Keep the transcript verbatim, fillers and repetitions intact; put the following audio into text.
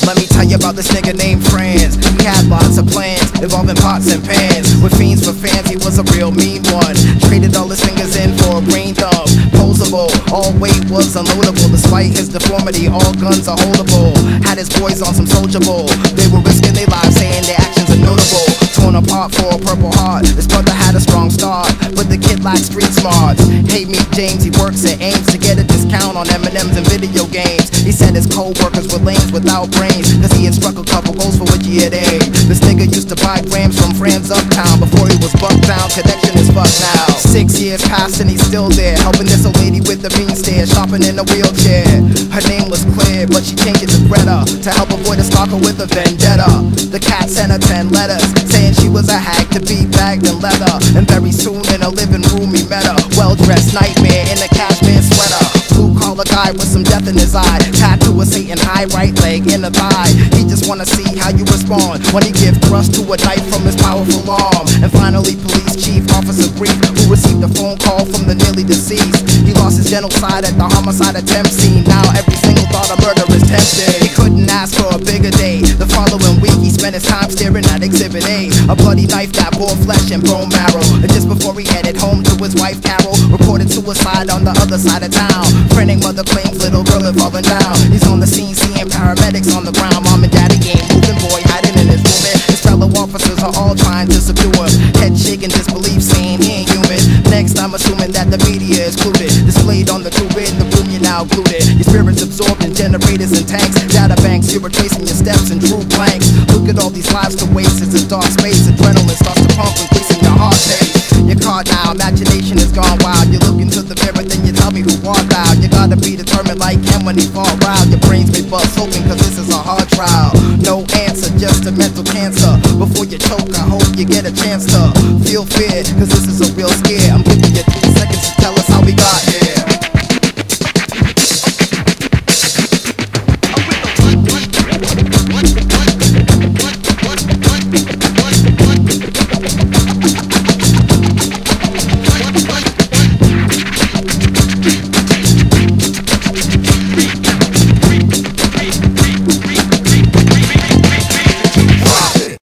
Let me tell you about this nigga named Franz. He had lots of plans involving pots and pans. With fiends for fans, he was a real mean one. Traded all his fingers in for a green thumb. Posable, all weight was unloadable. Despite his deformity, all guns are holdable. Had his boys on some soldier bull. They were risking their lives, saying their actions are notable. Torn apart for a purple heart. His brother had a strong start, but the kid lacked street smarts. Hey, meet James, he works at Ames to get a discount on M and M's and video games. He said his co-workers were lames without brains, cause he had struck a couple goals for which he had aimed. This nigga used to buy grams from friends uptown before he was bucked down. Connection is fucked now. Six years passed and he's still there, helping this old lady with the mean stare, shopping in a wheelchair. Her name was Claire, but she changed it to Greta to help avoid a stalker with a vendetta. The cat sent her ten letters saying she was a hag to be bagged in leather, and very soon in a living room he met her. Well-dressed nightmare in a cashmere sweater. Blue collar guy with some death in his eye. Tattoo of Satan high, right leg in the thigh. He just wanna see how you respond when he give thrust to a knife from his powerful arm. And finally police chief Officer Brief, who received a phone call from the nearly deceased. He lost his genocide at the homicide attempt scene. Now every single thought of murder is tempting. He couldn't ask for a bigger day. The following week he spent his time staring at Exhibit A, a bloody knife that bore flesh and bone marrow. And just before he headed home to his wife Carol, reported suicide on the other side of town. Frantic mother claims little girl had fallen down. He's on the scene seeing paramedics on the ground. Mom and daddy ain't moving, boy hiding in his room. His fellow officers are all trying to subdue him. Head shaking disbelief, saying he ain't human. Next I'm assuming that the media is included, displayed on the tube in the room you're now glued. Your spirit's absorbed in generators and tanks, data banks, you're retracing your steps in true blanks. Look at all these lives to waste, it's a dark space. Adrenaline starts to pump, increasing your heart rate. You're caught now, imagination is gone wild. You look into the mirror, then you tell me who walked out. You gotta be determined like him when he fall wild. Your brains may bust open cause this is a hard trial. No answer, just a mental cancer. Before you choke, I hope you get a chance to feel fear, cause this is a real scare. I'm giving